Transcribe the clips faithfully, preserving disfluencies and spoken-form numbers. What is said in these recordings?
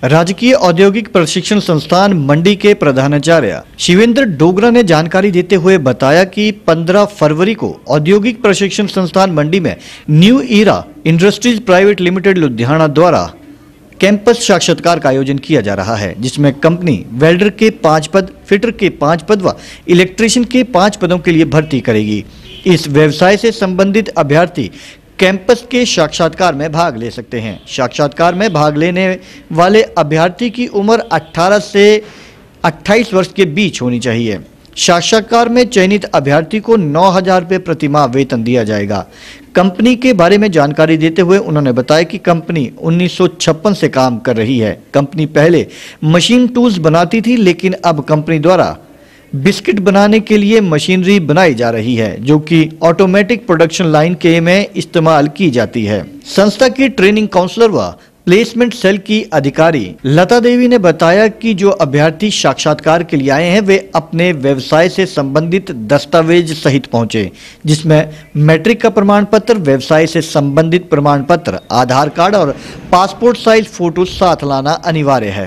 राजकीय औद्योगिक प्रशिक्षण संस्थान मंडी के प्रधानाचार्य शिवेंद्र डोगरा ने जानकारी देते हुए बताया कि पंद्रह फरवरी को औद्योगिक प्रशिक्षण संस्थान मंडी में new era industries private limited Ludhiana द्वारा कैंपस साक्षात्कार का आयोजन किया जा रहा है, जिसमें कंपनी वेल्डर के पांच पद, फिटर के पांच पद व इलेक्ट्रीशियन के पांच पदों के लिए भर्ती करेगी। इस व्यवसाय से संबंधित अभ्यर्थी कैंपस के साक्षात्कार में भाग ले सकते हैं। साक्षात्कार में भाग लेने वाले अभ्यर्थी की उम्र अठारह से अट्ठाईस वर्ष के बीच होनी चाहिए। साक्षात्कार में चयनित अभ्यर्थी को नौ हजार रुपये प्रति माह वेतन दिया जाएगा। कंपनी के बारे में जानकारी देते हुए उन्होंने बताया कि कंपनी उन्नीस सौ छप्पन से काम कर रही है। कंपनी पहले मशीन टूल्स बनाती थी, लेकिन अब कंपनी द्वारा बिस्किट बनाने के लिए मशीनरी बनाई जा रही है, जो कि ऑटोमेटिक प्रोडक्शन लाइन के में इस्तेमाल की जाती है। संस्था की ट्रेनिंग काउंसलर व प्लेसमेंट सेल की अधिकारी लता देवी ने बताया कि जो अभ्यर्थी साक्षात्कार के लिए आए हैं वे अपने व्यवसाय से संबंधित दस्तावेज सहित पहुंचे, जिसमें मैट्रिक का प्रमाण पत्र, व्यवसाय से संबंधित प्रमाण पत्र, आधार कार्ड और पासपोर्ट साइज फोटो साथ लाना अनिवार्य है।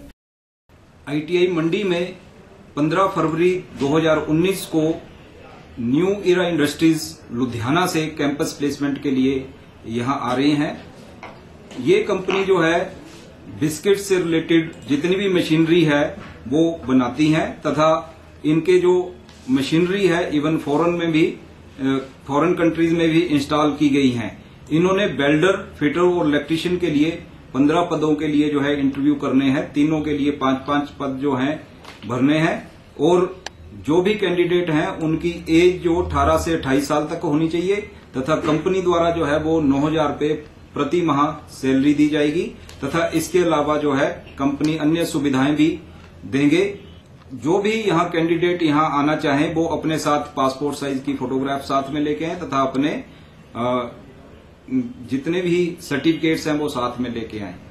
आईटीआई मंडी में पंद्रह फरवरी दो हज़ार उन्नीस को न्यू ईरा इंडस्ट्रीज लुधियाना से कैंपस प्लेसमेंट के लिए यहां आ रही हैं। ये कंपनी जो है बिस्किट से रिलेटेड जितनी भी मशीनरी है वो बनाती हैं, तथा इनके जो मशीनरी है इवन फॉरेन में भी फॉरेन कंट्रीज में भी इंस्टॉल की गई हैं। इन्होंने वेल्डर, फिटर और इलेक्ट्रीशियन के लिए पंद्रह पदों के लिए जो है इंटरव्यू करने हैं। तीनों के लिए पांच पांच पद जो हैं भरने हैं, और जो भी कैंडिडेट हैं उनकी एज जो अठारह से अट्ठाईस साल तक होनी चाहिए, तथा कंपनी द्वारा जो है वो नौ हजार रुपये प्रति माह सैलरी दी जाएगी, तथा इसके अलावा जो है कंपनी अन्य सुविधाएं भी देंगे। जो भी यहाँ कैंडिडेट यहाँ आना चाहें वो अपने साथ पासपोर्ट साइज की फोटोग्राफ साथ में लेके आए, तथा अपने जितने भी सर्टिफिकेट्स हैं वो साथ में लेके आए।